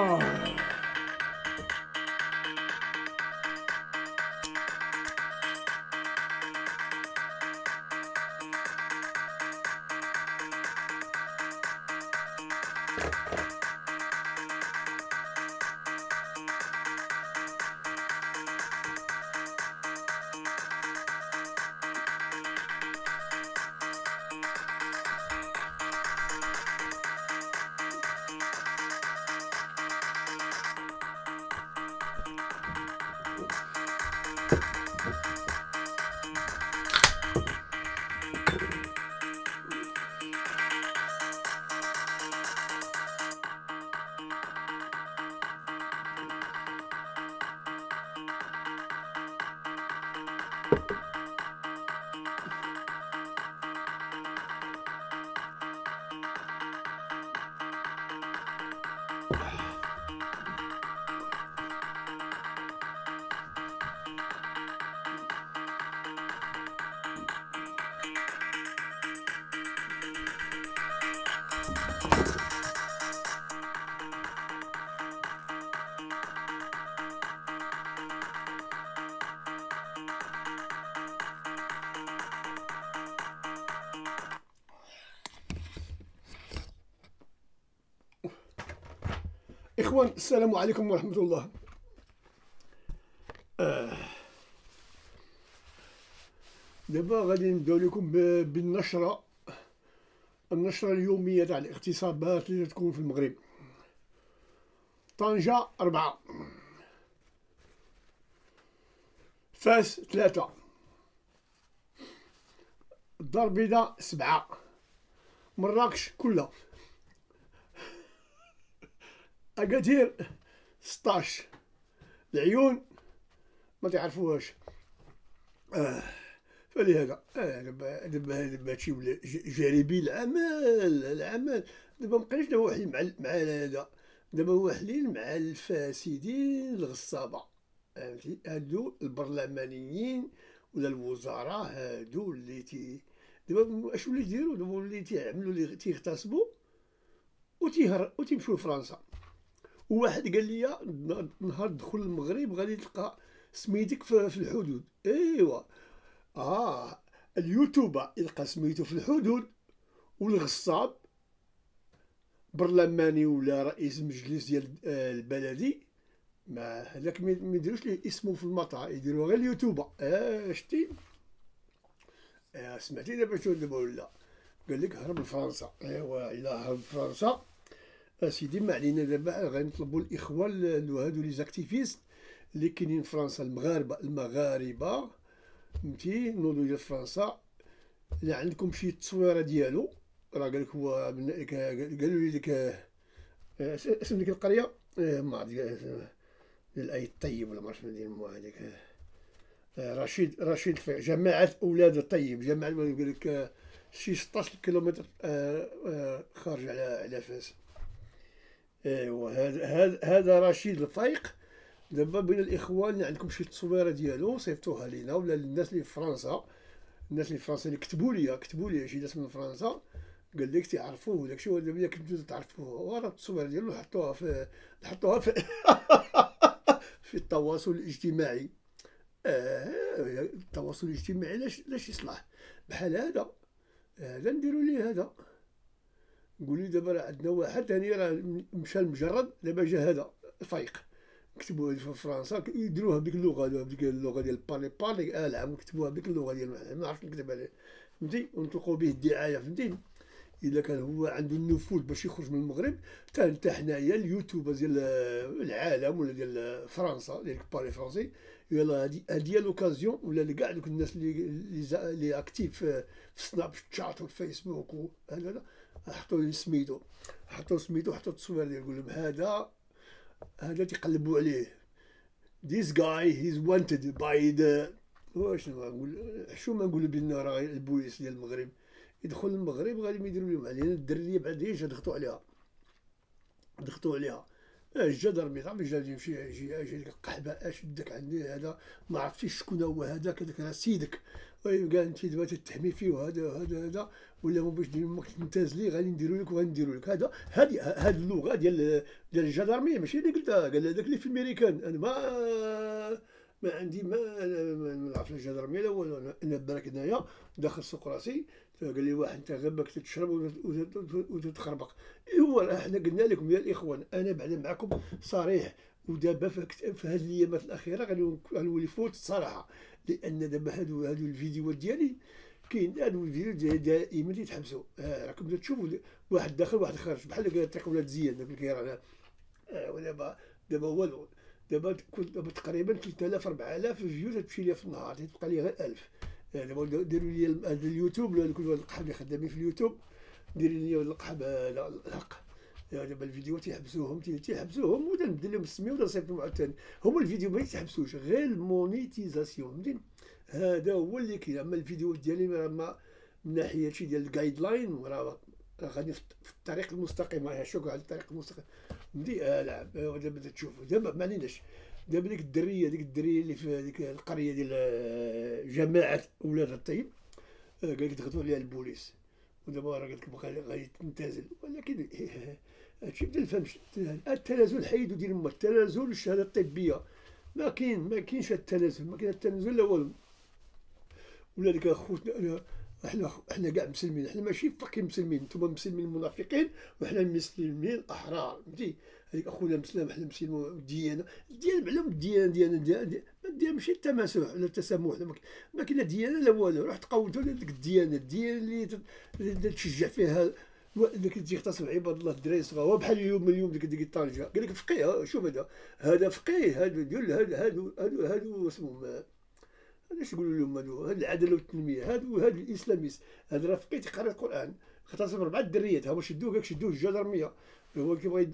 إخوان، السلام عليكم ورحمة الله. دابا غادي نبداو لكم بالنشرة اليومية تاع الاغتصابات اللي تكون في المغرب. طنجة 4، فاس 3، الدار البيضاء 7، مراكش كلها، أكادير 16، العيون ما تعرفوهاش. فلهذا دابا هادشي ولا جانبي العمل دابا مبقيناش دابا واحدين مع هذا، دابا واحدين مع الفاسدين الغصابة، فهمتي؟ هادو البرلمانيين ولا الوزراء هادو اللي دابا اش ولاو يديرو؟ دابا ولاو تيعملو اللي تيغتصبو وتيمشيو لفرنسا. وواحد قال لي نهار دخل المغرب غادي تلقى سميتك في الحدود. ايوا اليوتوبر يلقى سميتو في الحدود، والغصاب برلماني ولا رئيس مجلس ديال البلدي ما هذاك ما يديروش ليه اسمه في المطار، يديروا غير اليوتوبر. شتي؟ سمعتي دابا شنو دابا ولا قال لك هرب لفرنسا. ايوا الا هرب لفرنسا اسيدي ما علينا. دابا غنطلبوا الاخوان هادو لي زاكتيفيست اللي كاينين في فرنسا، المغاربه فهمتي، نوضوا ديال فرنسا. الا عندكم شي تصويره ديالو، راه قالك هو قالوا لي ديك اسم ديك القريه ما عرفت ديال الاي الطيب ولا ما عرفت ديال هذيك رشيد الفقيه، جماعه اولاد الطيب، جماعه قال لك شي 16 كيلومتر خارج على فاس. ايوا هذا رشيد الفايق. دابا بين الاخوان اللي عندكم شي تصويره ديالو صيفطوها لينا، ولا الناس اللي في فرنسا، اللي كتبوا لي شي ناس من فرنسا قال لك تعرفوه وداكشي. دابا كنتو تعرفوه راه التصويره ديالو حطوها في في التواصل الاجتماعي. التواصل الاجتماعي لاش يصلح بحال هذا نديرو ليه هذا. نقول دابا راه عندنا واحد ثاني راه مشى المجرد، دابا جا هذا فايق، كتبوها في فرنسا يديروها بديك اللغه ديال بارلي العام، كتبوها بديك اللغه ديال ما عرفتش نكتب عليه، فهمتي، ونطلقوا به الدعايه، فهمتي. الا كان هو عنده النفوذ باش يخرج من المغرب، حتى حنايا اليوتيوبر ديال العالم ولا ديال فرنسا ديال بارلي فرونسي، يلا هادي لوكازيون ولا لكاع دوك الناس اللي اكتيف في سناب شات والفيسبوك وهذا، حطوا سميتو حطوا التصوير ديالو، يقول لهم هذا تيقلبوا عليه. This guy he's wanted by the واش نقول شو ما نقول بان راه البوليس ديال المغرب يدخل المغرب غادي يديروا لهم علينا الدريه بعد ايش ضغطوا عليها جا ضربني صاحبي، جا يمشي ديك القحبه شدك عندي هذا ما عرفتيش شكون هو هذاك راه سيدك كاع انت دابا تتهمي فيه وهذا ولا ما باش دير امك تنتزلي غادي نديرو لك وغنديرو لك. هذه اللغه ديال الجدرميه ماشي اللي قلتها، قال هذاك اللي في الميريكان. انا ما عندي ما نعرف لا الجدرميه لا والو. انا بالك هنايا داخل سوق راسي قال لي واحد انت غير باك تشرب وتتخربق. هو احنا قلنا لكم يا الاخوان، انا بعدا معكم صريح. ودابا في هذه الايامات الاخيره غنولي فوت الصراحه، لان دابا هادو الفيديوهات ديالي كاين. هادو الفيديوهات دائما يتحبسوا. راكم تشوفوا واحد داخل واحد خارج بحال طريق ولاد زيان داك الكيران. ودابا والو. دابا تقريبا 3000 4000 فيو تمشي ليا في النهار، تبقى لي غير 1000. دابا ديروا لي هذا اليوتيوب ولا كل القحاب اللي خدامين في اليوتيوب، ديروا لي القحاب الحق. دابا الفيديو تيحبسوهم ولا نبدل لهم السميه ولا نصيفطهم عاوتاني. هما الفيديو ما يتحبسوش، غير المونيتيزاسيون فهمتي. هذا هو اللي كاين. اما الفيديوهات ديالي ما من ناحيه شي ديال الجايد لاين راه غادي في الطريق المستقيم. راه شوف على الطريق المستقيم فهمتي. لا دابا تشوف دابا ما عليناش. دابا ديك الدريه اللي في هذيك القريه ديال جماعه اولاد الطيب، قال لك ضغطوا عليها البوليس ودابا راه قال لك غادي تنتزل. ولكن هادشي ما نفهمش. التنازل حيدو ديال ما التنازل الشهاده الطبيه ما كاينش التنازل، ما كاين التنازل لا والو. ولا ديك خوتنا احنا كاع مسلمين، احنا ماشي فاكين مسلمين. نتوما مسلمين منافقين وحنا مسلمين احرار فهمتي. هذيك اخونا مسلم احنا مسلمين. الديانه معلوم الديانه ماشي التماسح ولا التسامح. ما كاين لا ديانه لا والو. روح تقودوا ديك الديانه اللي تشجع فيها داك اللي تيغتصب عباد الله الدراري الصغار. بحال اليوم ديك طنجه قال لك فقيه. شوف هذا فقيه. هادو ديال هادو اسمهم علاش يقولوا لهم هادو العداله والتنميه. هادو الاسلاميست. هذا راه فقيه تيقرا القران. اغتصب 4 دريات. هما شدوه الجدرميه. هو كيبغي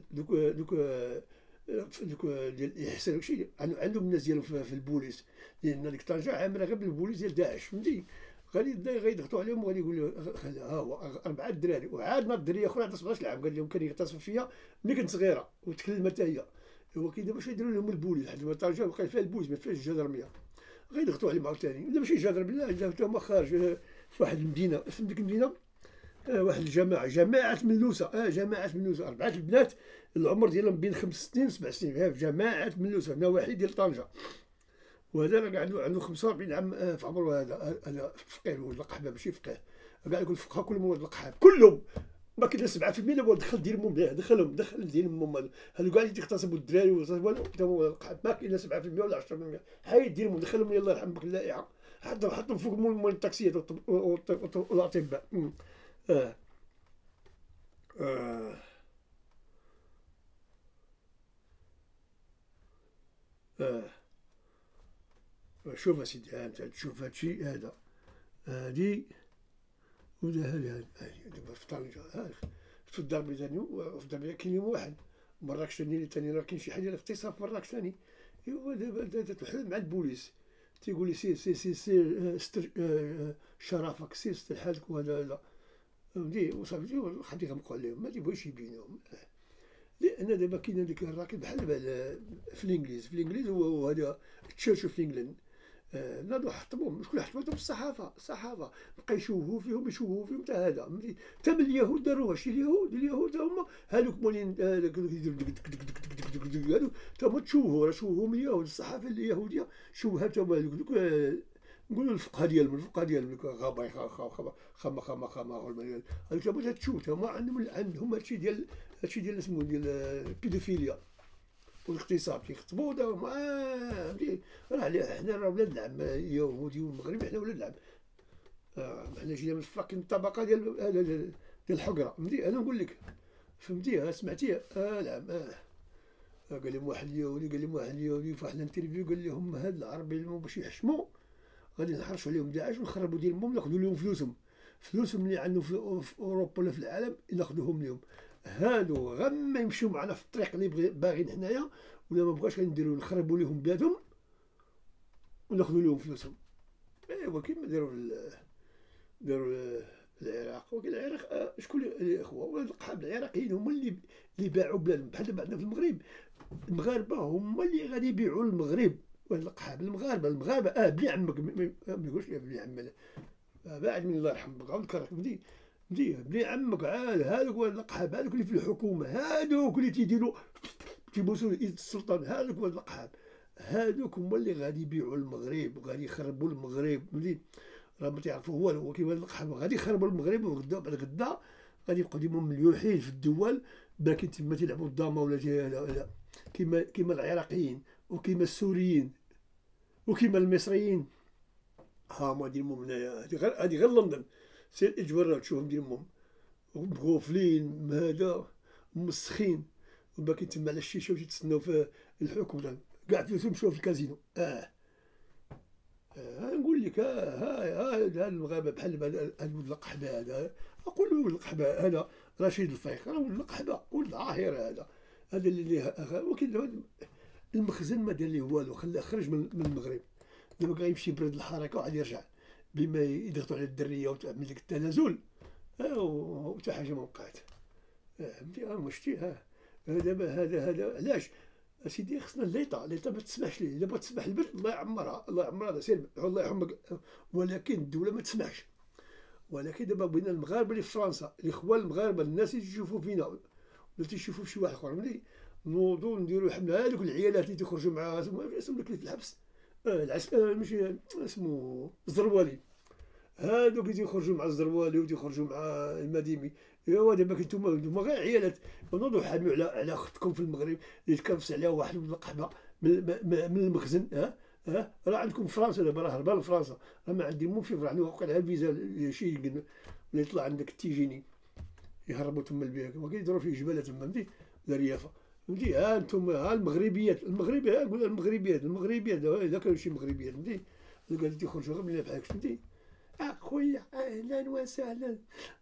دوك ديال الاحسان داكشي. عندهم الناس ديالهم في البوليس، لان ديك طنجه عامله غير بالبوليس ديال داعش فهمتي. غيضغطوا عليهم وغادي يقولوا ها هو 4 دراري. وعاد ناض دريه اخرى عندها 17 عام قال لهم كان يغتصب فيا ملي كنت صغيره وتكلمت هي. هو كي دابا يديروا لهم البوليس لحد ما طنجه بقى فيها البوليس ما فيهاش الجدرميه. غيضغطوا عليهم عاوتاني. لا ماشي جدرميه، لا حتى هما خارج في واحد المدينه. اسم ديك المدينه واحد جماعه ملوسه. جماعه ملوسه 4 البنات العمر ديالهم بين 5 سنين و 7 سنين. في جماعه ملوسه نواحي ديال طنجه. وهذا راه عنده 45 عام في عمره. هذا فقيه ولا قحبه ماشي فقيه. كاع يقول الفقهاء كلهم ولاد القحاب كلهم. ما كاين 7% لا دخل ديال امهم دخل ديال امهم. هادو كاع اللي تيغتصبوا الدراري والو حتى هو ولاد القحاب. ما كاين لا 7% ولا 10%. حيد ديال امهم دخلهم الله يرحم بك اللائحه. حطهم فوق مول التاكسيات والاطباء. اه اه اه شوف اسيدي انت تشوف هادشي هذا. هادي ولا هذه دابا في طنجة في الدار البيضاني. وفي الدار البيضاني كاين يوم واحد. مراكش ثاني راه كاين شي حاجة الاغتصاب في مراكش ثاني. إيوا دابا تحل مع البوليس تيقول لي سير ستر شرفك، سير ستر حالك. وهذا لا فهمتي. وصافي غادي يغمقوا عليهم ما تيبغيوش يبينوهم. لأن دابا كاين هذيك الراكب بحال في الإنجليز هو هذا تشيرش اوف انجلاند. ناضوا حطموهم. شكون اللي حطمهم؟ الصحافه بقى يشوهوا فيهم حتى هذا حتى من اليهود داروها. شي اليهود هما هذوك مولين هذوك تا هما شوهوا من اليهود. الصحافه اليهوديه شوهت هما هذوك نقولوا الفقهاء ديالهم غابا خما هذوك تا تشوف هما عندهم هادشي ديال اسمه ديال البيدوفيليا والاغتصاب. كيخطبوا داهم فهمتي. راه حنا راه ولاد العم اليهودي والمغربي. حنا ولاد العم. حنا جينا من فاكين الطبقه ديال الحقره فهمتي. انا نقول لك فهمتي. سمعتي العم. قال لهم واحد اليهودي في واحد الانترفيو قال لهم هاد العرب اللي باش يحشموا غادي نحرشوا عليهم داعش ونخربوا ديالهم ناخذوا لهم فلوسهم اللي عندهم في اوروبا ولا في العالم ناخذوهم لهم. هادو غما يمشيو معنا في الطريق اللي باغيين حنايا ولا ما بغاش غنديروا نخربوا لهم بلادهم وناخذوا لهم فلوسهم. ايوا كيما داروا العراق. ولكن العراق شكون الاخوه ولاد القحاب العراقيين هما اللي باعوا بلادهم. بحال دابا عندنا في المغرب المغاربه هما اللي غادي يبيعوا المغرب واحد القحاب. المغاربه بلي عمك ما يقولش بلي عمك بعد من الله يرحمك عاود كرهك بدي بلي عمك عاد هذوك واحد القحاب، هذوك اللي في الحكومه، هذوك اللي تيديروا تيبوسوا ايد السلطان، هذوك واحد القحاب، هذوك هما اللي غادي يبيعوا المغرب وغادي يخربوا المغرب. فهمتي؟ راه ما تعرفوا هو كيما القحاب غادي يخربوا المغرب، وغدا بعد غدا غادي يبقاو ديما مليوحين في الدول باكين تما تيلعبوا الداما ولا كيما العراقيين وكيما السوريين وكيما المصريين. ها هما ديالهم هنايا، هادي غير لندن، سير اجبر تشوفهم ديالهم مغوفلين هذا مسخين وباكين تما على الشيشه وتيتسناو في الحكم، كاع فلوسهم مشاو في الكازينو. نقول لك هذا المغاربه بحال هذا ولد القحبه، هذا اقول ولد القحبه، هذا رشيد الفيق راه ولد القحبه ولد عاهر، هذا اللي ولكن المخزن ما دار ليه والو، خلاه خرج من المغرب. دابا غيمشي يبرد الحركه وعاد يرجع بما يضغطوا على الدريه وتعمل ديك التنازل، وحتى حاجه ما وقعت. فهمتي؟ مشتي دابا هذا علاش اسيدي خصنا ليطا ما تسمحش ليه. الا بغات تسمح البلد الله يعمرها، الله يعمرها، سير الله يرحمك، ولكن الدوله ما تسمحش. ولكن دابا بغينا المغاربه اللي في فرنسا، الاخوان المغاربه، الناس اللي تيشوفوا فينا ولا تيشوفوا في شي واحد اخر، ملي نوضوا نديروا حمله هذوك العيالات اللي تيخرجوا مع اسم داك اللي في الحبس، ماشي اسمه الزروالي، هادوك اللي تيخرجوا مع الزروالي وتيخرجوا مع المديمي. ايوا دابا نتوما غير عيالات، نوضوا حاملوا على اختكم في المغرب اللي تكرفس عليها واحد ولد القحبه من المخزن. راه عندكم فرنسا دابا، راه هربان لفرنسا، راه ما عندي مو فيفر، عندي وقع لها الفيزا شي ولا يطلع عندك التيجيني يهربوا تما البيك وكيديروا فيه جباله تما، فهمتي؟ الريافه، فهمتي؟ انتم المغربيات، قول المغربيات اذا كانوا شي مغربيات، فهمتي؟ اللي تيخرجوا غير من بحالك، فهمتي؟ خويا اهلا وسهلا.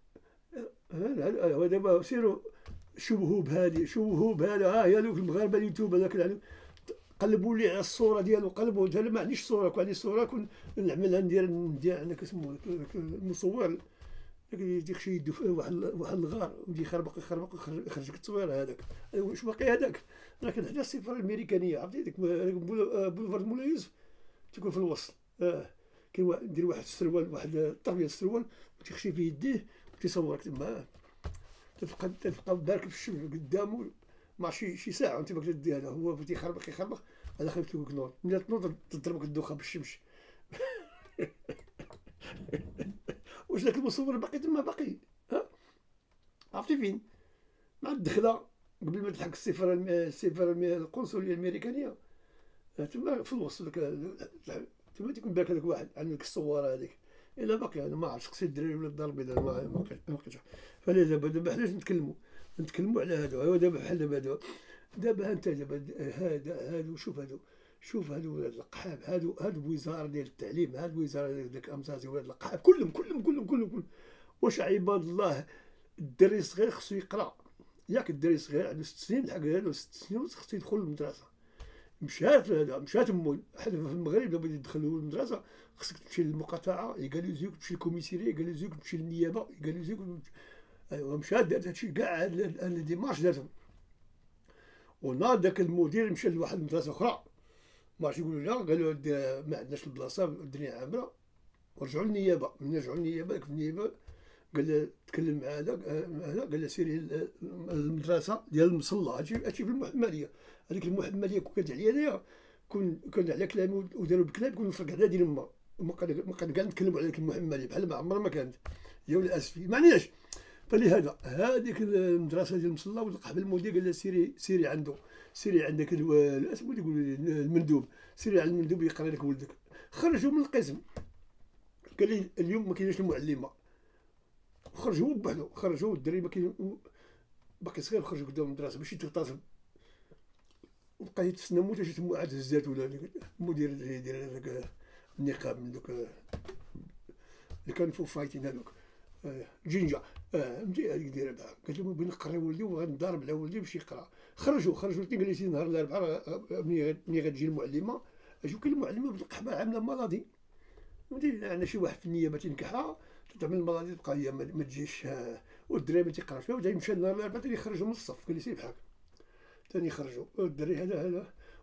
دابا سيروا شبهوا بهذا، هي دوك المغاربه اليوتيوب هذاك قلبوا لي على الصوره ديالو، قلبوا انا ما عنديش صوره، كون عندي صوره كون نعملها ندير عندك اسمه المصور ديك شي يدو واحد الغار ودي يخربق يخرجك التصوير هذاك. واش باقي هذاك؟ راه كنحدا السفاره الامريكانيه، عرفتي ديك بولفارد مولاي يوسف تكون في الوسط. كاين دير واحد السروال، واحد الطرف ديال السروال وتيخشي فيه يديه وتيصورك تما، تبقى بارك في الشمس قدامه مع شي ساعه وانت باغي تدي هذا، هو تيخربق هذا خايف تكون نور، ملي تنوض تضربك الدوخه بالشمس. واش داك المصور باقي تما باقي؟ عرفتي فين؟ مع الدخله قبل ما تلحق السفاره القنصليه الامريكانيه تما في الوسط تما تيكون بالك هذاك واحد عندك الصواره هذيك. الا باقي انا ما عرفتش خصني الدراري ولا الدار البيضاء ما بقيتش. فلا دابا حناش نتكلموا على هذا. ايوا دابا بحال دابا انت هادو شوف هادو ولاد القحاب، هادو وزاره ديال التعليم، هادو وزاره ديال امزازي، ولاد القحاب كلهم. واش عباد الله الدري الصغير خصو يقرا؟ ياك الدري الصغير عنده 6 سنين الحق هذا 6 سنين خصو يدخل للمدرسه. مشات امول حنا في المغرب دابا يدخلوا للمدرسه خصك تمشي للمقاطعه يقاليزيوك، تمشي للكوميسيريه يقاليزيوك، تمشي للنيابه يقاليزيوك. ايوا مشات دارت هادشي كاع هاد ديمارش دارتهم. وناض داك المدير مشى لواحد المدرسه اخرى، ما عرفتش يقولوا لا، قالوا ما عندناش البلاصه الدنيا عامره، ورجعوا للنيابه. من رجعوا للنيابه داك النيابه قال له تكلم مع هذا قال له سيري المدرسه ديال المصلى، هادشي في المحمديه. هذيك المحمديه كون كانت عليا انايا كون على كلامي وداروا بكلام كون نفرق على دين ما قد كاع نتكلموا على ديك المحمديه بحال ما عمرها ما كانت، هي ولا اسفي ما عندناش. فلهذا هذيك المدرسه ديال المصلى والقحبه المدير قال له سيري عنده، سيري عندك اسمو يقول المندوب، سيري على المندوب يقرا لك ولدك. خرجوا من القسم، قال لي اليوم ما كايناش المعلمه، خرجوا بوحدو، خرجوا الدري ما كاين باقي صغير، خرجوا قدام المدرسه باش يتغتصب، وبقى يتسنى موت اش تمو عاد هزات ولا المدير يدير هذاك النقاب من دوك اللي كانوا فوق فايتين هذوك جينجا، فهمتي هذيك دايره بها. قالت لهم بغيت نقري ولدي وغنضارب على ولدي باش يقرا. خرجوا الاثنين، قال لي نهار الاربعاء ملي غتجي المعلمه اجيو كاين المعلمه بالقحبه عامله مالادي، فهمتي؟ عندنا شي واحد في النيابه تنكحها تعمل مالادي تبقى هي ما تجيش، والدراري ما تيقراش. بدا يمشى نهار الاربعاء ثاني خرجوا من الصف، قال لي سير بحالك ثاني خرجوا الدري هذا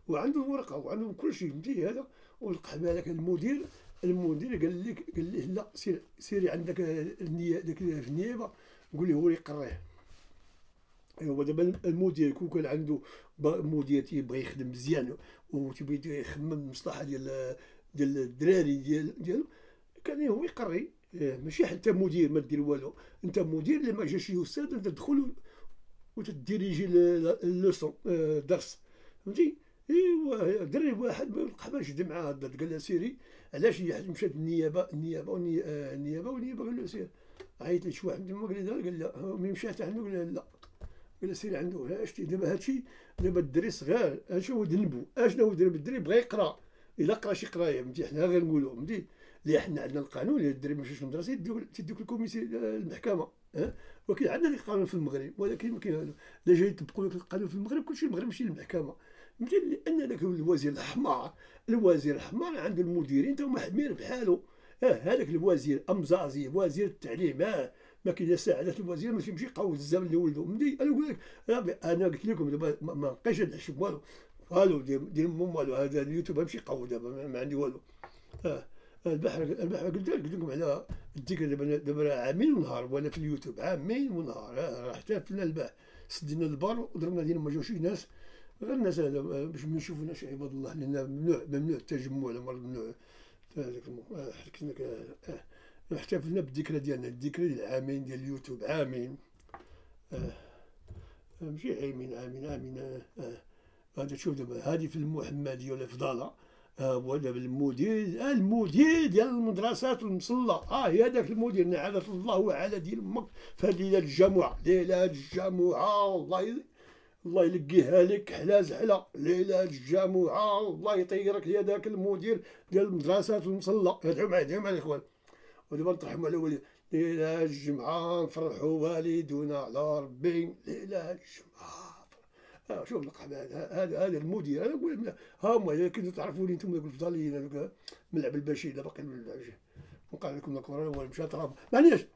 وعنده ورقه وعنده كل شيء فهمتي هذا. ولقى بالك المدير قال ليه لا، سيري عندك النية داك في النيابه، قول لي هو اللي يقريه. ايوا دابا المدير كون كان عنده مدير تيبغي يخدم مزيان وتيبغي يخمم المصلحه ديال الدراري ديالو، كان هو يقري. ماشي حتى مدير ما دير والو، انت مدير اللي ما جاش شي استاذ انت تدخل وتديريجي اللوسون الدرس فهمتي. ايوا دري واحد ما لقى ما شد معاه الضد، قال له سيري علاش مشات النيابه قال له سير. عيط لي شي واحد تما قال لي قال لا، ملي مشى حتى عنده قال له لا، قال له سيري عنده. شتي دابا هادشي، دابا الدري صغار اشنو هو ذنبو؟ اشنو هو ذنب الدري؟ بغا يقرا، الا قرا شي قرايه فهمتي حنا غير نقولوا فهمتي. اللي حنا عندنا القانون، الا الدري ما مشاش للمدرسه تديك الكوميسي المحكمه. ولكن عندنا القانون في المغرب، ولكن ما كاين والو. الا جاي يطبقوا لك القانون في المغرب كلشي المغرب ماشي للمحكمه فهمتي. لان ذاك الوزير الحمار عنده المديرين تا هما حامين بحالو. هذاك الوزير امزازي وزير التعليم، ما كاين ساعدات الوزير ما يمشي يقوز الزمن اللي ولدو فهمتي. انا نقول لك انا قلت لكم دابا ما بقيتش نحشم والو دير مم والو. هذا اليوتيوب غنمشي يقوي دابا ما عندي والو. البحر قلت لكم على الذكر. دابا راه عامين ونهار وانا في اليوتيوب، عامين ونهار. راه احتفلنا البحر، سدينا البار وضربنا ديال ما جاوش ناس، غير الناس هذا باش ما يشوفوناش عباد الله، لان ممنوع التجمع، ممنوع هذاك حكيت لك. احتفلنا بالذكرى ديالنا، الذكرى ديال العامين ديال اليوتيوب، عامين. ماشي عامين. هذا شوف دابا هذه في المحمديه ولا في ضاله. هو دابا المدير ديال المدرسات المصلى، هي هذاك المدير نعلة الله على دين امك في هذه ليله الجمعه. ليله الجمعه الله يلقيها لك حلا زحله. ليله الجمعه الله يطيرك يا ذاك المدير ديال المدرسات المصلى. ادعوا معايا الاخوان. ودابا نطرحوا على ولي. ليله الجمعه نفرحوا والدينا على ربي. ليله الجمعه. شوف اللقب هذا المدير. انا نقول ها هما كنتو تعرفوني انتم ذوك الفضاليين هذوك ملعب البشير. دابا باقي ملعب البشير وقال لكم الكره هو مشى تراب معليش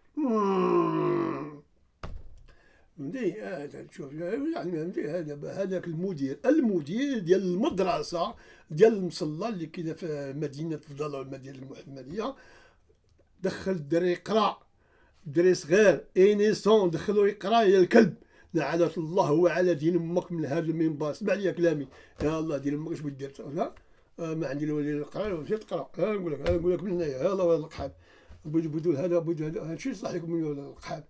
فهمتي. هذا تشوف يعني فهمتي. هذاك المدير ديال المدرسه ديال المصلى اللي كاينه في مدينه فضاله والمدينه المحمديه، دخل الدري يقرا، دري صغير انيسون دخلو يقرا يا الكلب. لعنة الله وعلى دين امك من هذا المنبر. اسمع لي كلامي يا الله، دين امك اش بغيت دير؟ لا ما عندي لا ولي نقرا ولا مشيت تقرا. نقول لك من هنايا يلاه ولد القحاب بدو هذا هادشي يصلح لكم من ولد القحاب.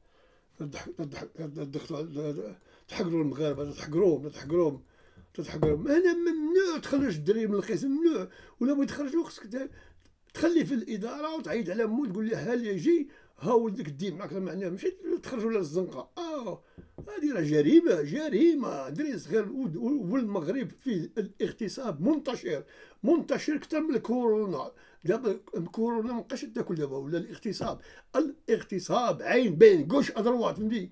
تحقروا المغاربه، تحقروهم. انا ممنوع تخرج الدري من القسم، ممنوع. ولا بغيت تخرجو خصك تخلي في الاداره وتعيط على مو تقول له ها لي يجي ها ولدك الدين معك معناه ماشي تخرجوا للزنقه. هذه راه جريمه. دري صغير. والمغرب فيه الاغتصاب منتشر اكثر من الكورونا. دابا الكورونا مابقاش تاكل دابا، ولا الاغتصاب عين بين كوش ادروات فهمتي.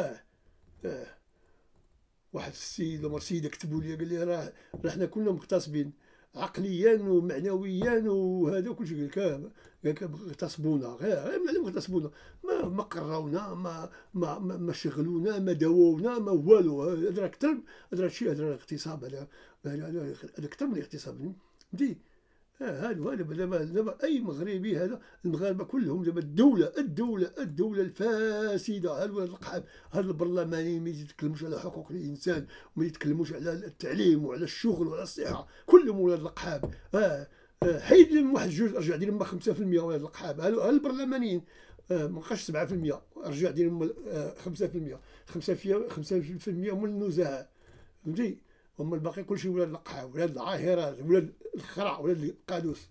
واحد السيد ولا سيده كتبوا لي قال لي راه حنا كلنا مغتصبين عقليا ومعنويا وهذا كلشي. قال لك اغتصبونا، غير معلم اغتصبونا. ما قراونا، ما شغلونا، ما داوونا، ما والو. هذا اكثر، هذا الشيء، هذا الاغتصاب. هذا اكثر من الاغتصاب فهمتي. هذا دابا اي مغربي، هذا المغاربه كلهم دابا الدوله الفاسده. هذا ولاد القحاب، هذا البرلمانيين ما يتكلموش على حقوق الانسان وما يتكلموش على التعليم وعلى الشغل وعلى الصحه، كلهم ولاد القحاب. حيد لهم واحد جوج، رجع دير لهم 5% ولاد القحاب. هذا البرلمانيين ما بقاش 7%، رجع دير لهم 5%. 5% هما النزهاء فهمتي. هما الباقي كلشي ولاد القحاب، ولاد العاهرات، ولاد الخرع، ولاد القادوس.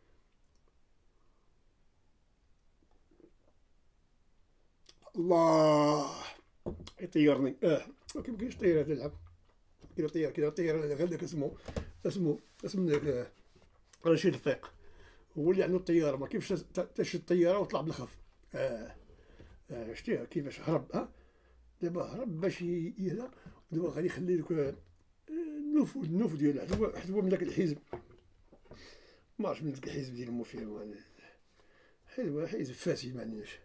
الله يطيرني. كيفاش طياره تلعب كذا طياره غير داك اسمه داك رشيد الفيق هو اللي عنده الطياره. ما كيفاش تشد الطياره وطلع بالخف. شتيها كيفاش هرب. دابا هرب باش يهلا. دابا غادي يخلي لك النفوذ ديالو حتى هو من داك الحزب. ما عرفتش من داك الحزب ديال المفيد، حزب فاسد ما عندناش.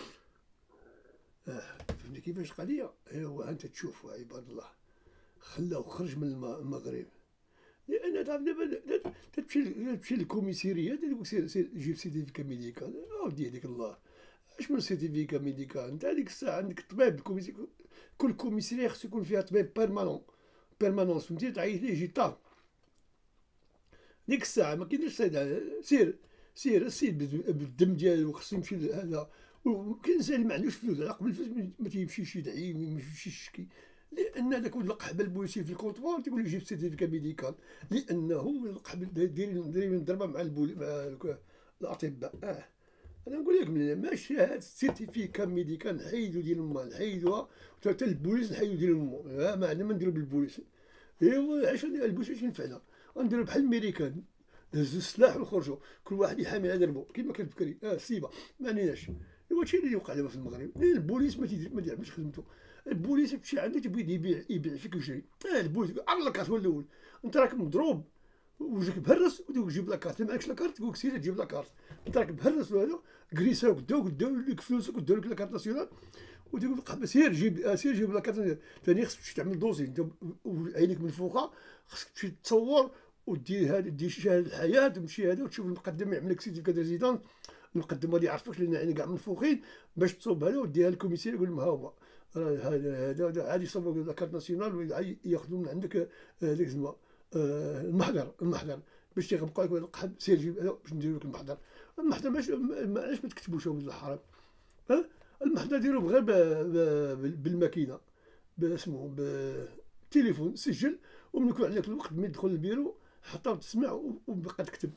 فهمتي كيفاش القضيه. هو انت تشوف عباد الله خلاو خرج من المغرب. لان تعرف دابا تمشي للكوميسيريات تقول لك سير جيب سيرتيفيكا ميديكال، اودي يهديك الله، اش من سيرتيفيكا ميديكال؟ انت هذيك الساعه عندك طبيب كل كوميسيريه خصو يكون فيها طبيب بيرمانونس، فهمتي، تعيط ليه يجي طار ديك الساعه ما كاينش سير السيد بالدم ديالو خصو يمشي لهذا. وكاين انسان اللي ما عندوش فلوس، على قبل الفلوس ما تيمشيش يدعي ما يمشيش يشكي، لان هذاك ولد القحبه البوليسي في الكونطوار تيقول له جيب سيرتيفيكا ميديكال، لانه القحبه دايرين ضربه مع الاطباء. انا نقول لك ماشي هاد السيرتيفيكا ميديكال نحيدو ديال المال نحيدوها، حتى البوليس نحيدو ديال المو، ما عندنا ما نديرو بالبوليس. ايوا علاش البوليس اش ينفعنا؟ غنديرو بحال الميريكان، نهزو السلاح ونخرجوا كل واحد يحامي على دربو كيما كان بكري. سيبا ما عنيناش. ايوا هادشي اللي وقع دابا في المغرب، البوليس ما تيعملش خدمته. البوليس تمشي عنده تبغي يبيع فيك ويشري. البوليس يقول لاكارت هو الاول، انت راك مضروب وجهك مهرس وتقول جيب لاكارت، ما معكش لاكارت تقول لك سير تجيب لاكارت، انت راك مهرس وهذا كريساوك داو لك فلوسك وداو لك لاكارت ناسيونال، وتقول لك سير جيب لاكارت. ثاني خصك تمشي تعمل دوسي انت عينيك من فوقها، خصك تمشي تصور ودير هذا، دير شهاده الحياه تمشي هذا وتشوف المقدم يعمل لك سيرتيفيكا ريزيدونس. المقدم ما يعرفكش لان عينيك كاع منفوخين، باش تصوب هذا وديها للكوميسير يقول لهم ها هو هذا عاد يصوبوا لاكارت ناسيونال ياخذوا من عندك ديك تسمى المحضر باش تيغبقوا لك القحب. سير جيب باش نديروا لك المحضر. المحضر علاش ما تكتبوش ولد الحرام؟ المحضر ديروه غير بالماكينه باسمو بالتليفون سجل، ومن يكون عندك الوقت من تدخل للبيرو حطها وتسمع وبقى تكتب.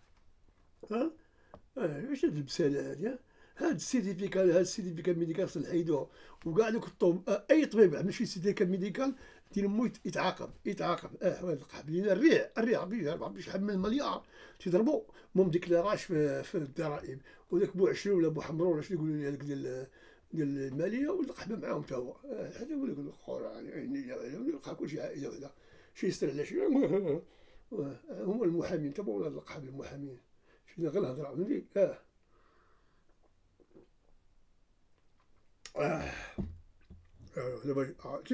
واش هاد البساله هادي؟ هاد السيرتيفيكا ميديكال خصنا نحيدوها، وكاع دوك اي طبيب عمل شي سيرتيفيكا ميديكال ديال مو يتعاقب. هاد القحب لينا الريع شحال من مليار تيضربوا مهم ديكلاراج في الضرائب، وداك بو 20 ولا بو حمرو ولا شنو يقولوا لي هذاك ديال الماليه والقحبه معاهم حتى هو. هذا يقول لك الاخر يعني كلشي عائله ولا شي يستر على شي. هما المحامين تبعوا هاد القحب المحامين شنو غير الهضره فهمتي. دابا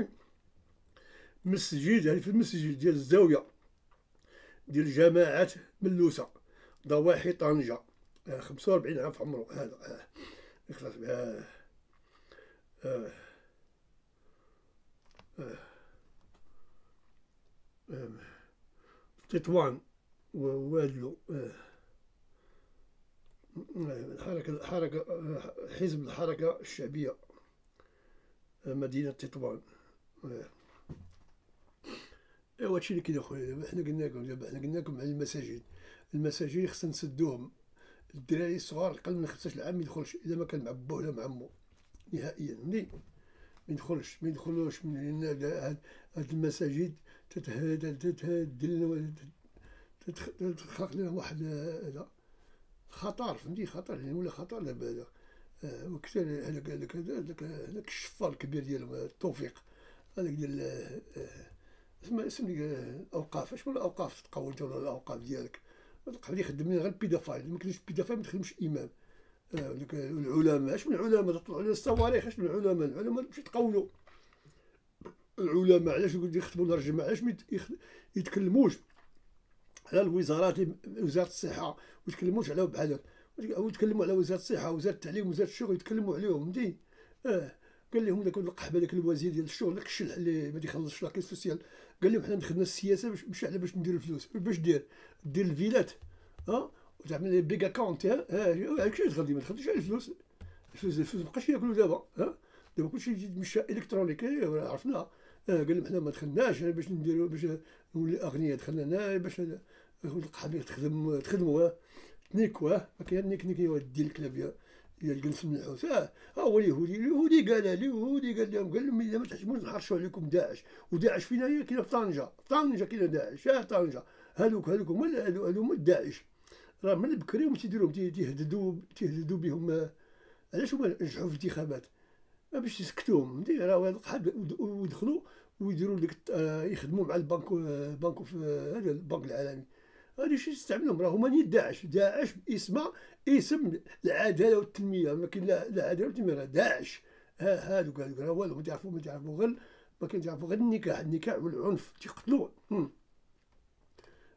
مسجد يعني في المسجد ديال الزاويه ديال جماعة ملوسة ضواحي طنجة 45 عام في عمره هذا. يخلص تطوان ووادلو حركة حزب الحركة الشعبية مدينة تطوان. ايوا هادشي اللي كاين اخويا. دابا حنا قلنا لكم على المساجد خصنا نسدوهم. الدراري الصغار اقل من 15 عام ما يدخلش الا ما كان مع بوه ولا مع مو نهائيا. ما يدخلوش من هاد المساجد تخلق لنا واحد هذا خطر فهمتي. خطر يعني ولا خطر دابا هذا. وكثر هذاك الشفار الكبير ديالهم التوفيق هذاك ديال اسم ديك الاوقاف. اش من الاوقاف تقول انت ولا الاوقاف ديالك؟ القحبه يخدم لنا غير بيدافايل، ما كاينش بيدافايل ما تخدمش امام. ديك العلماء اش من العلماء تطلعوا على الصواريخ؟ اش من العلماء باش يتقولوا. العلماء علاش يخدموا نهار الجمعه؟ علاش ما يتكلموش على الوزارات، وزاره الصحه ويتكلموش على بحال هكا، ويتكلموا على وزاره الصحه وزاره التعليم وزاره الشغل يتكلموا عليهم فهمتي. قال لهم داك القحبه داك الوزير ديال الشغل داك الشلح اللي ما تيخلصش لاكيس سوسيال، قال لهم حنا دخلنا السياسه باش نديروا الفلوس. باش دير الفيلات وتعمل لي بيغ اكونت. هادشي تغدي ما تخدمش على الفلوس مابقاش ياكلوا دابا. دابا كلشي يتمشى الكترونيك عرفنا. قال لهم حنا ما دخلناش باش نديروا باش نولي اغنياء، دخلنا هنا باش القحبه تخدموا تنيكوا. ما كاين نيك يودي الكلاب ديال الجنس من الحوت. هو اليهودي قال لهم اذا ما تحشموش نحرشوا عليكم داعش. وداعش فينا هي كاينه في طنجه كاينه داعش. طنجه هذوك هما داعش. راه من بكري هما تيديروهم تيهددوا بهم. علاش هما نجحوا في الانتخابات؟ باش يسكتوهم فهمتي. راه هاد القحب ويدخلوا ويديروا ديك يخدموا مع البنك في هذا البنك العالمي. هادي شي تستعملهم. راه هما نيت داعش اسمها اسم العداله والتنميه. ما كاين لا عداله ولا تنميه. داعش هادوك راه والو ما تعرفوا غير ما كاين تعرفوا غير النكاح والعنف تيقتلوا.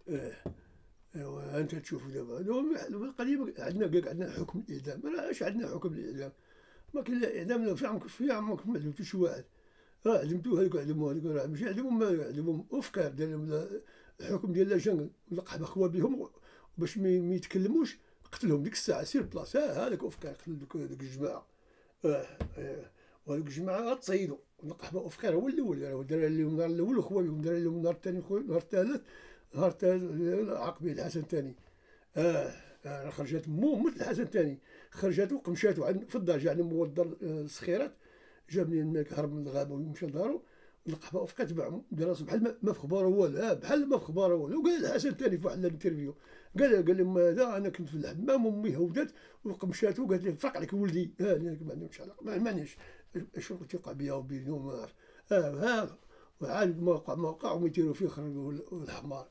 ايوا انت تشوفوا دابا القضيه عندنا حكم الاعدام. علاش عندنا حكم الاعدام؟ ما كاين لا اعدام لا في عمرك ما عدمتو شي واحد. عدمتو هذوك عدموا هذوك راه ماشي عدمهم، عدمهم افكار ديالهم الحكم ديال لاجان لقح خوا بهم باش ما يتكلموش، قتلهم ديك الساعه سير بلاص. هذاك افكار قتل دوك الجماعه. وهذوك الجماعه غتصيدوا. لقح افكار هو الاول، راه دار لهم النهار الاول وخوا بهم، دار لهم النهار الثاني النهار الثالث، نهار الثالث عاق به الحسن الثاني. خرجت مت الحسن الثاني، خرجت وقمشات في الدار، جا عندهم هو الدار الصخيرات، جاب منين الملك هرب من الغابه ومشى لدارو، لقح افكار تبعهم، دار راسو بحال ما في خباره والو. بحال ما في خباره والو. وقال الحسن الثاني في واحد الانترفيو، قال لهم هذا انا كنت في الحمام وامي هودات وقمشات وقالت لي فرق عليك ولدي. ما عندهمش علاقه، ما مانيش شنو توقع بيا وبينهم، ما نعرف. وعاد ما وقع وما يديروا فيه خرجوا الحمار.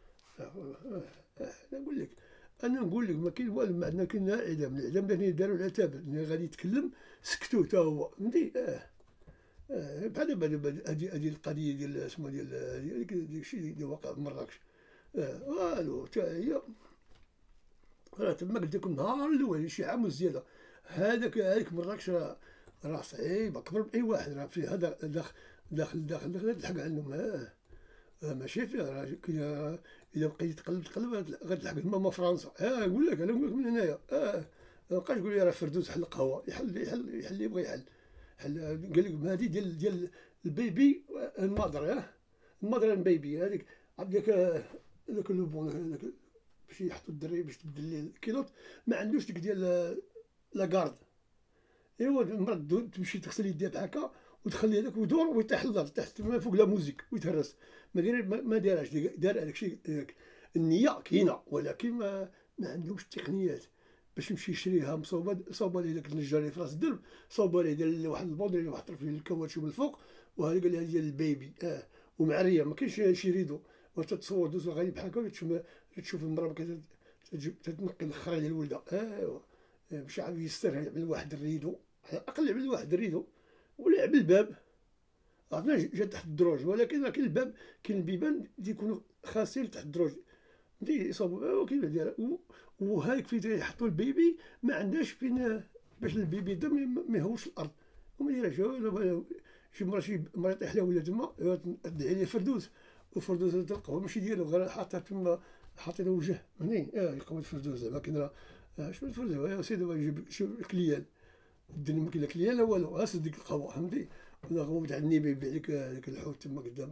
انا نقول لك ما كاين والو، ما عندنا كاين اعدام. الاعدام اللي داروا العتاب اللي غادي يتكلم سكتوا حتى هو فهمتي. بحال دابا هذه القضيه ديال اسمها ديال ديك الشيء اللي وقع في مراكش. والو حتى هي راه تما قلت لكم النهار الاول شي عام وزياده. هذاك مراكش راه صعيب اكبر من اي واحد، راه فيه هذا داخل تلحق عندهم. ماشي فيها راه الا بقيتي تقلب غتلحق تما فرنسا. نقول لك من هنايا. مابقاش تقول لي راه فردوس حل قهوه، يحل اللي يبغي يحل. قال لك هذه ديال البيبي المادر. المادر البيبي هذيك عندك هذاك لو بون هذاك باش يحطوا الدري باش تبدل ليه الكيلوط، ما عندوش ديك ديال لاكارد. ايوا المرا تمشي تغسل يديها بهكا وتخلي هذاك ويدور ويطيح للدار تحت فوق لا موزيك ويتهرس. ما دارهاش، دار هذاك الشيء. النيه كاينه ولكن ما عندهمش التقنيات باش يمشي يشريها مصوبه ليه داك النجار اللي في راس الدرب، صوبه ليه دار واحد البودر اللي واحد فيه الكاواتشو من الفوق، وهذه قال لها ديال البيبي. ومعريه ما كاينش شي ريدو. وتتصور دوز غادي بحال هكا تشوف المراه تتنقي الخرا ديال ولدها. باش عاد يسترها يعمل واحد الريدو، على الاقل يعمل واحد الريدو ولا يعمل الباب. عرفنا جا تحت الدروج، ولكن راه كاين الباب، كاين البيبان تيكونوا خاسين تحت الدروج فهمتي يصاوبوا. كاين ديالها وهاك فين يحطوا البيبي ما عندهاش فين باش البيبي دا ما يهوش الارض وما يديرهاش. شي مرة يطيح لها ولا تما تدعي ليه فردوس، وفردوس تلقاو ماشي ديالو غير حاطها تما، حاطين وجه هني. يقود فردوس زعما كاين راه شنو الفردوس يا سيدي يجيب شي كليان الدنيا ما كاين لا كليان لا والو. سد ديك القهوه فهمتي، ولا غوت تاع النيبه يبيع لك هذاك الحوت تما قدام.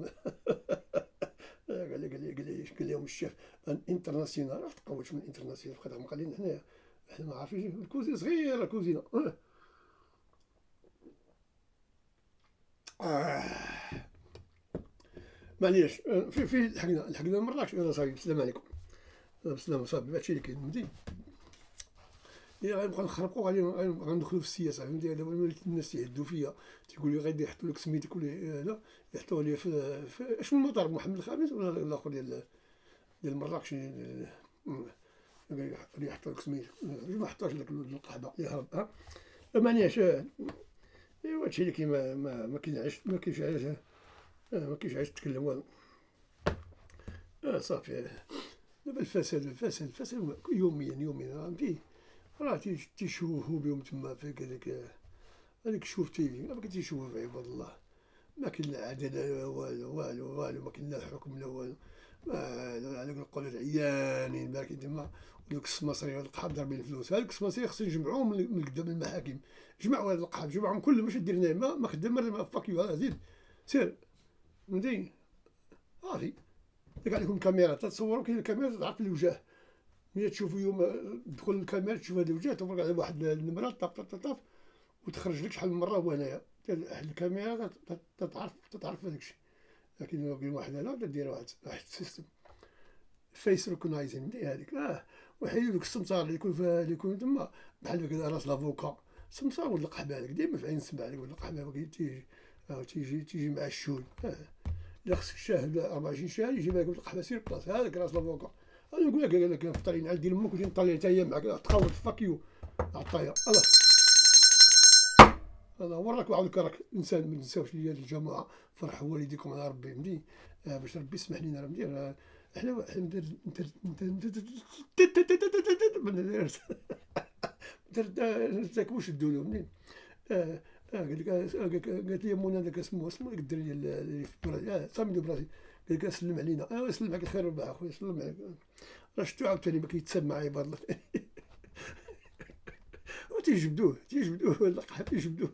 قال لهم الشيف انترناسيونال. راه تقوتش من انترناسيونال بقيت مقالين حنايا، حنا ما عارفينش الكوزينه صغيره كوزينه. معليش في لحقنا مراكش. يلا صافي بالسلامه عليكم. بالسلامه صافي هادشي اللي كاين فهمتي. غنبقاو نخربقوا غندخلوا في السياسه فهمتي. دابا وليت الناس يهدوا فيا تيقول لي غادي يحطوا لك سميتك ولا لا، يحطوه لي في شنو المطار محمد الخامس ولا الاخر ديال مراكش يحطوا لك سميتك. ما حطوش لك القحبه يهرب. معناش. ايوا هادشي اللي كاين. ما كاينش علاش تتكلم والو. صافي دابا الفساد يوميا فهمتي. راه تيشوفوا بهم تما في هذيك الشوف تيفي ما كتيشوفوا في عباد الله. ما كاين لا عداله والو ما كاين لا حكم لا والو. هذوك القولات عيانين باكين تما. ودوك السماسريه والقحاب ضاربين الفلوس. هذوك السماسريه خصهم يجمعوهم من قدام المحاكم. جمعوا هذا القحاب جمعهم كلهم باش دير هنايا ما خدام فاك يو زيد سير فهمتي. صافي ديك عليكم كاميرا تتصوروا. كاين الكاميرا تعرف الوجه ملي تشوفوا يوم تدخل الكاميرا تشوف هذا الوجه تفرج على واحد النمره طاف وتخرج لك شحال من مره هو هنايا. الكاميرا تتعرف هذاك الشيء. لكن كاين واحد هنا دير واحد السيستم فيس ريكوغنايزين دي هذيك. وحيدوا دوك السمسار اللي يكون تما بحال داك راس لافوكا سمسار ولا القحبه هذاك ديما في عين السمع هذيك ولا القحبه تيجي مع الشول. الا خصك شاهد 24 شهر يجي معاك القحبه سير بلاص هذاك راس لافوكا. انا نقول لك قال لك فطرين على ديال امك وتجي نطلع حتى هي معاك تقاوض فاكيو عطايا. الله وراك وعاودك راك انسان. ما تنساوش ليا الجماعه فرحوا والديكم على ربي فهمتي. باش ربي يسمح لينا راه ندير حنا واحد درت شدوا له منين. قالت لي منى داك اسمو داك الدري اللي في برازيل، سامي برازيل، قال لك سلم علينا. سلم عليك الخير والربح اخويا، سلم عليك. راه شفتو عاوتاني ما كيتساب معايا عباد الله ثاني. وتيجبدوه يجبدوه.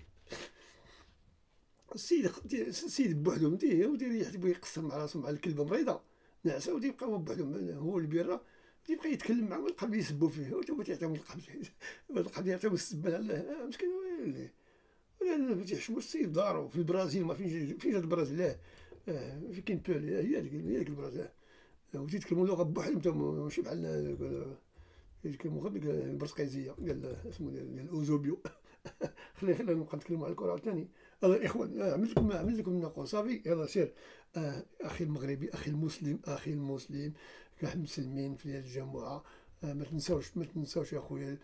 السيد بوحدو يحب يقصر مع راسو مع الكلبه مريضه ناعسه، وتيبقى هو بوحدو هو البيره، تيبقى يتكلم معاهم والقبل يسبوا فيه، وتما تيعطيهم القبل يعطيهم السبه على مسكين. ولا تيحشموا السيد دارو في البرازيل، ما فين جات البرازيل؟ فين كاين بولي، هي ديك البرازيل. وتيتكلموا لغه بوحدهم، ماشي بحال يتكلموا غير البرتقيزيه ديال اسمو ديال الاوزوبيو. خلينا نبقى نتكلموا على الكره عاوتاني. يلا الاخوان، عملت لكم النقوص صافي. يلا سير. اخي المغربي، اخي المسلم، كاع مسلمين في الجماعه. ما تنساوش يا خويا،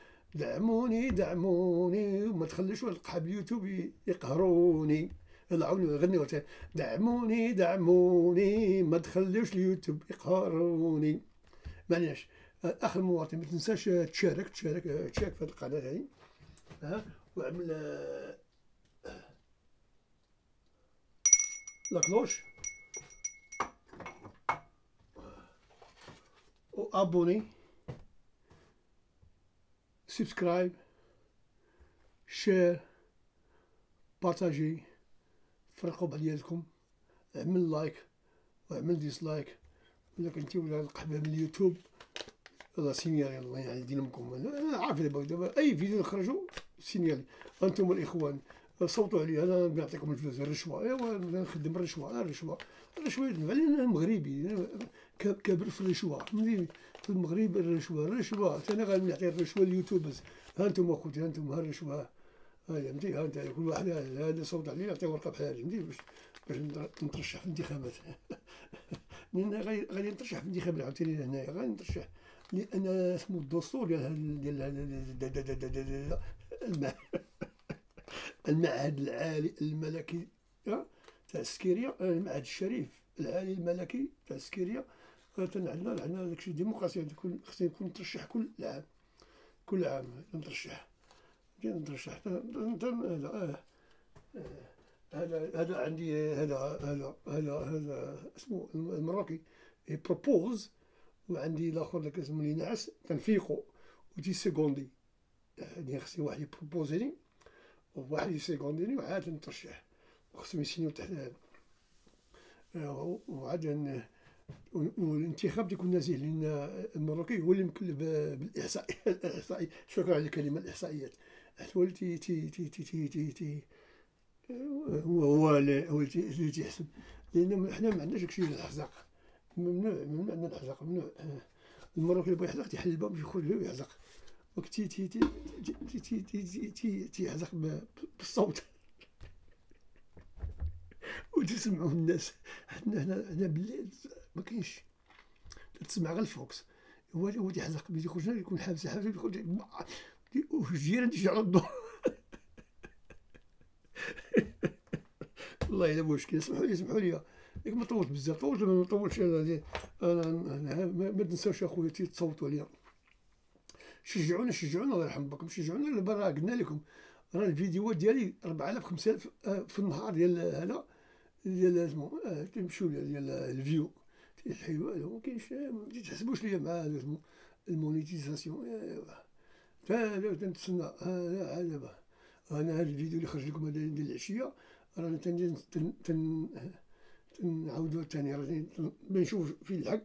دعموني وما تخليوش القحاب اليوتيوب يقهروني. يلا عاونوا غنيو دعموني ما تخليوش اليوتيوب يقهروني. معليش اخ المواطن، ما تنساش تشارك في هذه القناه هذه، وعمل لاكلوش وابوني، سبسكرايب، شير، بارطاجي، فرقوا بعضياتكم، اعمل لايك واعمل ديسلايك. الا كنتي ولا القحبه من اليوتيوب يلا سينيالي، الله يعلي لكم. انا عارف دابا اي فيديو نخرجوا سينيالي. انتم الاخوان صوتوا عليا، انا نعطيكم الفلوس. الرشوه، ايوا نخدم الرشوه يدفع لنا المغربي كابر في الرشوه. في المغرب الرشوه انا غنعطي الرشوه اليوتيوبرز. ها انتم اخوتي، ها انتم، ها الرشوه، فهمتي؟ ها انت كل واحد هذا صوت عليه نعطيه ورقه بحال هذه، فهمتي؟ باش نترشح في الانتخابات. غادي نترشح في الانتخابات عاوتاني هنايا، غادي نترشح لان اسمو الدستور ديال المعهد العالي الملكي تاع السكيريه، المعهد الشريف العالي الملكي تاع السكيريه. عندنا داكشي ديمقراطيه، خصني نكون نترشح كل عام نترشح. هذا عندي، هذا اسمه المراكي بروبوز، وعندي الاخر داك اسمه اللي نعس تنفيقو ودي سيكوندي. يعني خصني واحد يبروبوزيني وواحد يسيكونديني وعاد نترشح، وخصهم يسينيو تحت هذا. وعاد والانتخاب تيكون نزيه، لان المراكي هو اللي مكلف بالاحصائيات. شكرا على الكلمه الاحصائيات. هو اللي هو اللي تيحسب، لان حنا ما عندناش داكشي ديال الحزق. ممنوع عندنا الحزق، ممنوع. المراكي اللي بغى يحزق تيحل الباب يخرج ويحزق، تيحزق بالصوت وتسمعوه الناس. هنا بالليل ما كاينش، تسمع غير الفوكس. هو تيحزق باش يخرج يكون حابس يخرج والجيران تيشعلوا الضوء. والله الا مشكل. اسمحوا لي ما طولت بزاف، ما طولتش. انا ما تنساوش اخويا تصوتوا عليا، شجعونا الله يرحم بكم، شجعونا. دابا راه قلنا لكم راه الفيديوهات ديالي 4000 5000 في النهار ديال هذا ديال اسمو تيمشيو ديال الفيو تيحيدوا. هذا ما كاينش، ما تحسبوش ليا مع هذا اسمو المونيتيزاسيون. ايوا تنتسنى دابا. انا هذا الفيديو اللي خرج لكم هذا ديال العشيه رانا تنعاودوه ثاني، راه بنشوف فيه الحق.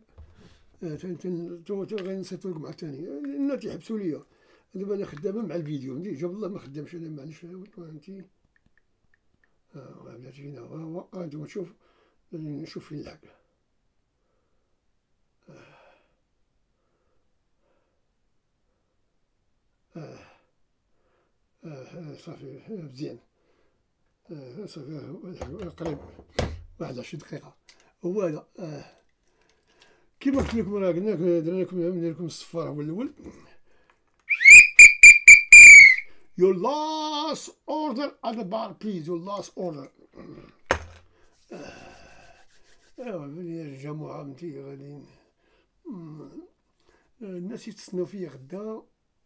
غنصيفط لكم عاوتاني لان تيحبسوا ليا. دابا انا خدامه مع الفيديو، فهمتي؟ جاب الله ما خدامش انا، معليش فهمتي. بلاتي فينا هو انتم نشوف فين الحق. صافي مزيان. صافي قريب واحد 20 دقيقة. هو هذا كيما قلت لكم، راه قلنا درنا لكم الصفار هو الأول. Your last order at the bar please, your last order. ايوا الجماعة فهمتي غاديين الناس يتسناو فيا غدا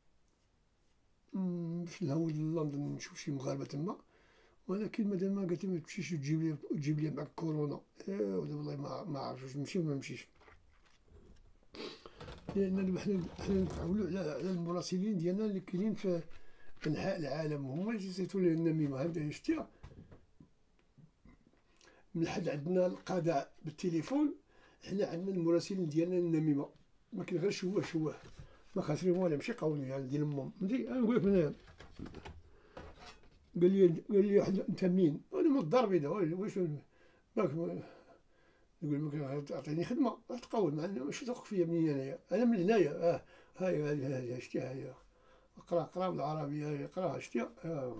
باش نهود لندن نشوف شي مغاربة تما، ولكن مادام ما قالت لي ما تمشيش وتجيب لي معاك كورونا، والله ما عرفتش واش نمشي ولا ما نمشيش. لأن حنا نتعولو على المراسلين ديالنا اللي كاينين في أنحاء العالم، هما اللي تيصيفطو لنا النميمة. هانت شتيها من حد عندنا القضاء بالتليفون، حنا عندنا المراسلين ديالنا النميمة، ما كاين غير شواه ما خاسرين والو، ماشي قولي يعني ديال امهم. فهمتي؟ انا نقولك منين قال لي واحد انت مين؟ انا من الدار البيضاء. واش ماك نقول لك تعطيني خدمه راح تقول، مع انه ماشي تثق فيا منين انا من هنايا. هاي هاي شتيها هي، اقرا بالعربيه، هاي اقراها شتيها.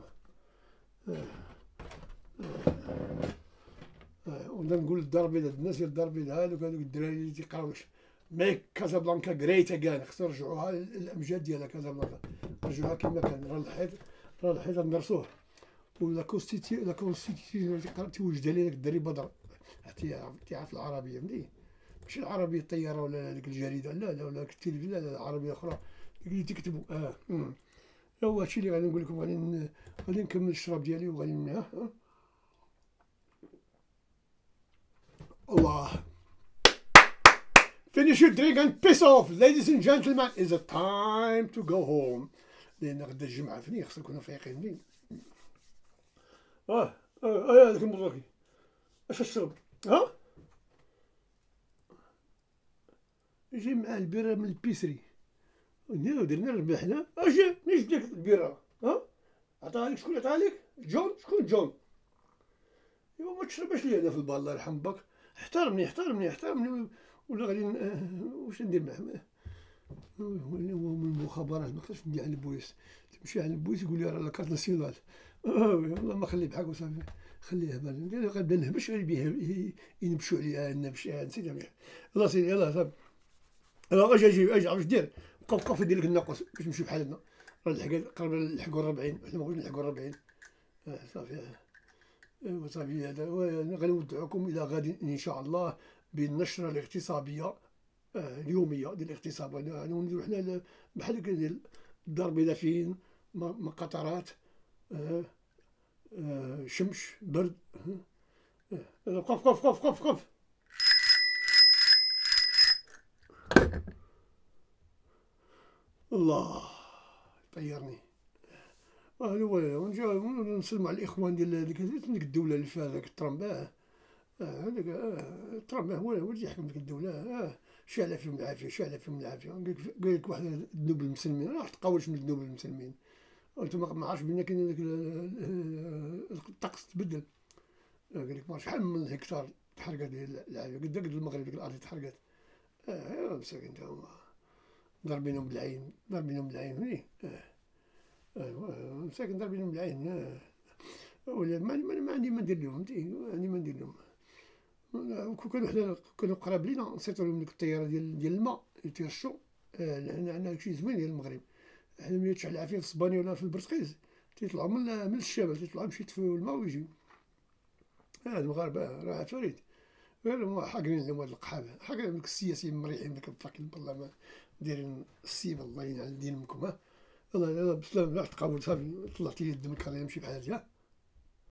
ونبدا نقول للدار البيضاء، الناس ديال الدار البيضاء هذوك الدراري اللي تيقراوش ميك كازابلانكا غريتا كاع، خصنا نرجعوها للامجاد ديالها. كازابلانكا نرجعوها كما كان، راه الحيط ندرسوه، ولا كونستيتيسيون تيوجدها لي داك الدري بدر حتى تيعرف العربيه. فهمتي؟ ماشي العربيه الطياره ولا ديك الجريده، لا ولا التلفزيون، لا العربيه اخرى اللي تكتبوا. هو هادشي اللي غادي نقول لكم. غادي نكمل الشراب ديالي وغادي الله. Finish your drink and piss off, ladies and gentlemen. It's a time to go home. لأن غدا الجمعة فني خصنا نكونو فايقين فين. هذاك المراكي اش تشرب؟ يجي مع البيرة من البيسري، درنا ربحنا. اجي نجي ديك البيرة، عطاها لك. شكون عطاها لك؟ جون. شكون جون؟ ايوا ما تشربهاش لي انا في البال، الله يرحم باك. احترمني ولا غادي واش ندير معاه؟ هو من المخابرات، ما نقدرش ندي على البوليس. تمشي على البوليس يقول لي راه لاكارت ناسيونال. والله ما خليه بحال وصافي، خليه بال غنبدا نهبش غير ينبشوا عليا. نبش نسيت يلاه سيدي يلاه صافي. اجي عرفت دير. وقف يدير لك الناقوس باش نمشيو بحالنا. راه قرب نلحقوا 40، حنا ما بغيناش نلحقوا 40. صافي. ايوا صافي. هذا غنودعكم الى غد ان شاء الله بالنشره الاغتصابيه اليوميه ديال الاغتصاب. نديرو حنا بحال هكا ديال الدار البيضاء، فين قطرات، شمش، برد. قف. الله طيرني. هذا هو. نسلموا على الاخوان ديال ديك الدوله اللي فيها ذاك ترامب. هذاك ترامب هو اللي يحكم ديك الدوله. شعل فيهم العافيه. قال لك واحد الذنوب المسلمين، راح تقولش من الذنوب المسلمين. وانتم ما عارفش بان كاين داك الطقس تبدل. قال لك ما شحال من هكتار تحرقت ديال العافيه، قد المغرب ديك الارض تحرقت. مساكين تا هما ضاربينهم بالعين. فهمتي؟ مساكن ضاربينهم بالعين. ولا ما عندي ما ندير لهم. فهمتي؟ ما ندير لهم. كانوا حنا كانوا قراب لينا، نصيفطوا لهم ديك الطياره ديال الماء اللي تيرشوا. حنا عندنا داكشي زوين ديال المغرب. حنا ملي تشعل العافيه في الصبانيه ولا في البرتقيز تيطلعوا من الشمال، تيطلعوا يمشيو يطفيو الماء ويجيو. المغاربه راه فريد. غير حاقرين لهم هاد القحابه، حاقرين ديك السياسيين مريحين داك الفاكين بالله دايرين السيب. الله يلعن دينكم. يلاه بسلام. راح تقاول صافي. طلعتي لي الدم الكاري نمشي بحالي.